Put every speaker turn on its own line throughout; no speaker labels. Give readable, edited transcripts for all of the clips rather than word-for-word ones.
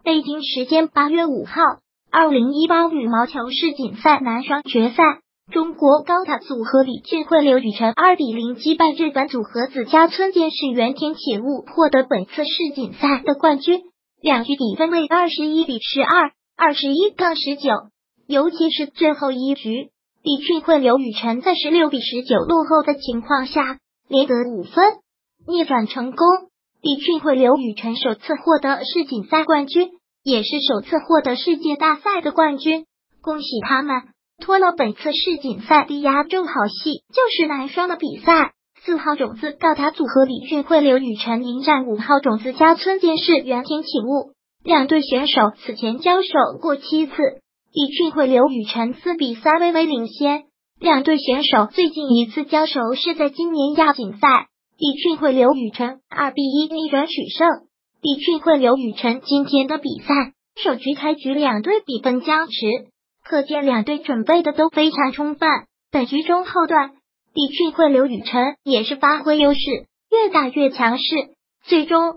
北京时间8月5号，2018羽毛球世锦赛男双决赛，中国高塔组合李俊慧、刘雨辰2比0击败日本组合子家村健士原田启悟，获得本次世锦赛的冠军。两局比分为21比12、21-19，尤其是最后一局，李俊慧、刘雨辰在16比19落后的情况下，连得5分，逆转成功。李俊慧、刘雨辰首次获得世锦赛冠军，也是首次获得世界大赛的冠军，恭喜他们！拖了本次世锦赛的压轴好戏就是男双的比赛，4号种子高塔组合李俊慧、刘雨辰迎战5号种子家村健士原田启悟。两队选手此前交手过7次，李俊慧、刘雨辰4比3微微领先。两队选手最近一次交手是在今年亚锦赛，李俊慧、刘雨辰2比1逆转取胜。李俊慧、刘雨辰今天的比赛首局开局两队比分僵持，可见两队准备的都非常充分。本局中后段，李俊慧、刘雨辰也是发挥优势，越打越强势，最终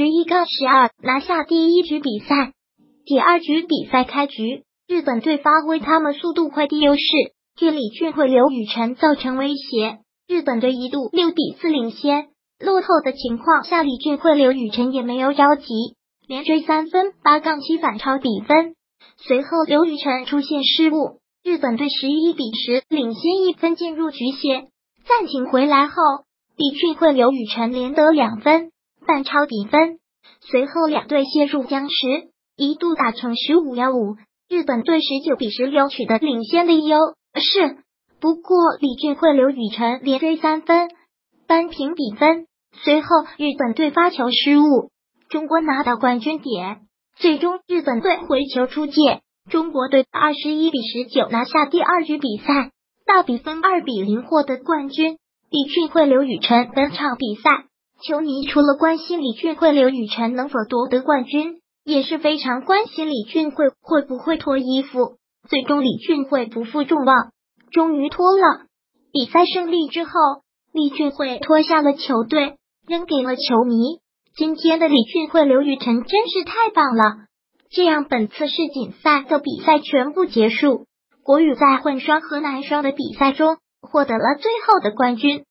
21-12拿下第一局比赛。第二局比赛开局，日本队发挥他们速度快的优势，给李俊慧、刘雨辰造成威胁。日本队一度6比4领先，落后的情况下，李俊慧、刘雨辰也没有着急，连追3分，8-7反超比分。随后刘雨辰出现失误，日本队11比10领先1分进入局限。暂停回来后，李俊慧、刘雨辰连得2分，反超比分。随后两队陷入僵持，一度打成15-5，日本队19比16取得领先的优势。不过李俊慧、刘雨辰连追3分，扳平比分。随后日本队发球失误，中国拿到冠军点。最终日本队回球出界，中国队21比19拿下第二局比赛，大比分2比0获得冠军。李俊慧、刘雨辰本场比赛，球迷除了关心李俊慧、刘雨辰能否夺得冠军，也是非常关心李俊慧会不会脱衣服。最终李俊慧不负众望，终于脱了。比赛胜利之后，李俊慧脱下了球队，扔给了球迷。今天的李俊慧、刘雨辰真是太棒了！这样本次世锦赛的比赛全部结束，国羽在混双和男双的比赛中获得了最后的冠军。